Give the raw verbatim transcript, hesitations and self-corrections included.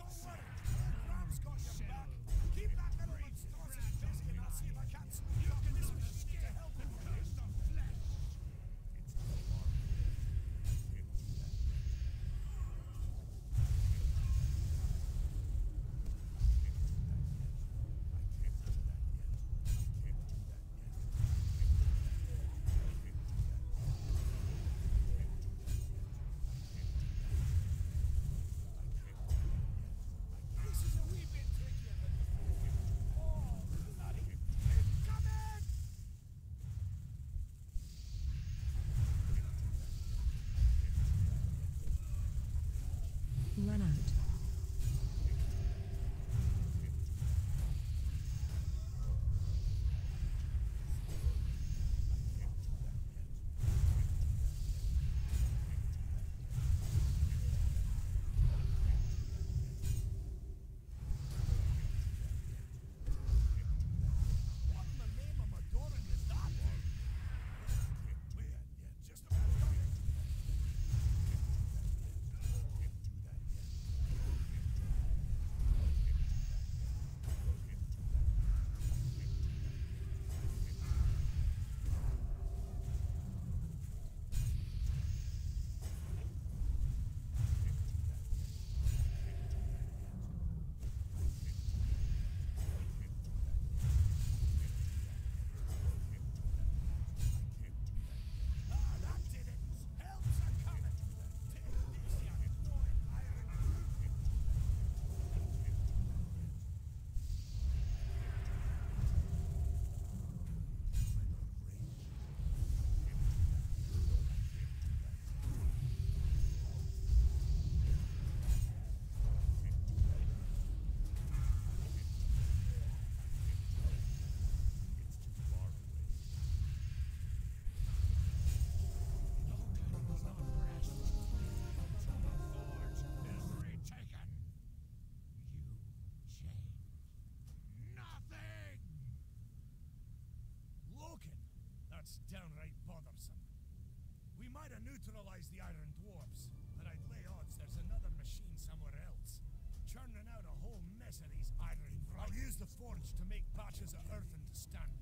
Run out. Downright bothersome. We might have neutralized the Iron Dwarfs, but I'd lay odds there's another machine somewhere else, churning out a whole mess of these iron. I'll use the forge to make batches of earthen to stand